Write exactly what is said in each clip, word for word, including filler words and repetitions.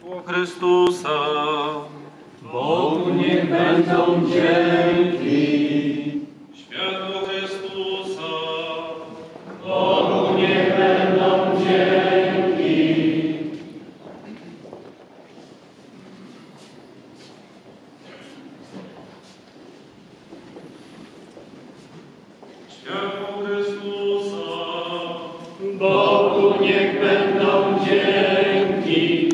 Chrystusa. Bogu niech będą dzięki. Światło Chrystusa. Bogu niech będą dzięki. Światło Chrystusa. Bogu niech będą dzięki.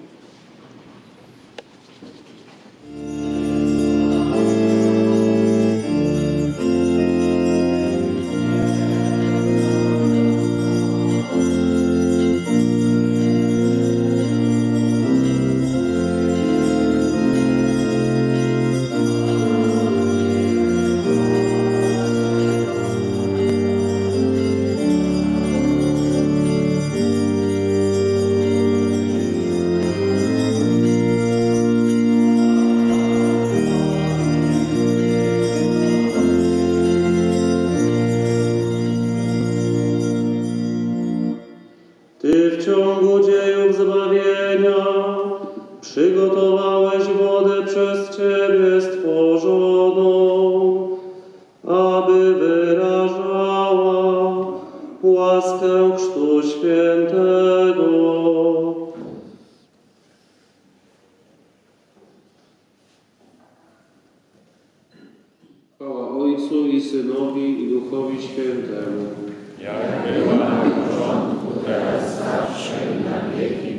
Ty w ciągu dziejów zbawienia przygotowałeś wodę przez Ciebie stworzoną, aby wyrażała łaskę Chrztu Świętego. Chwała Ojcu i Synowi i Duchowi Świętemu. Jak była na początku, teraz zawsze i na wieki